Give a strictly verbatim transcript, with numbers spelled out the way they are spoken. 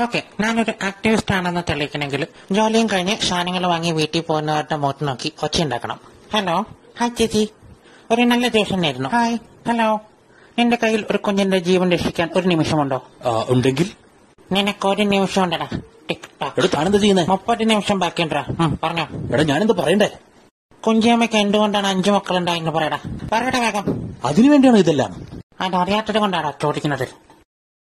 Okay, ഞാനൊരു activist ആണെന്ന് തെളിയിക്കണമെങ്കിൽ ജോലിയും കഴിഞ്ഞ് സാധനങ്ങൾ വാങ്ങി വീട്ടിൽ പോകുന്നവരുടെ മുഖത്ത് നോക്കി ഒച്ചയുണ്ടാക്കണം. ഹലോ, ഹായ് ചേച്ചി, ഒരു നല്ല ദിവസം ആയിരുന്നു. ഹായ്, ഹലോ, നിന്റെ കയ്യിൽ ഒരു കുഞ്ഞിന്റെ ജീവൻ രക്ഷിക്കാൻ ഒരു നിമിഷമുണ്ടോ? ഉണ്ടെങ്കിൽ നിനക്ക് ഒരു നിമിഷം ഉണ്ടടാ. TikTok. താനെന്താ ചെയ്യുന്നത്? മുപ്പത് നിമിഷം ബാക്കിയുണ്ടാ. പറഞ്ഞോ. എടാ, ഞാനെന്താ പറയണ്ടേ? കുഞ്ചിയമ്മയ്ക്ക് എന്തുകൊണ്ടാണ് അഞ്ചു മക്കളുണ്ടായെന്ന് പറയടാ. പറയടാ വേഗം. അതിനുവേണ്ടിയാണോ ഇതെല്ലാം? അതറിയാത്തത് കൊണ്ടാടാ ചോദിക്കുന്നത്.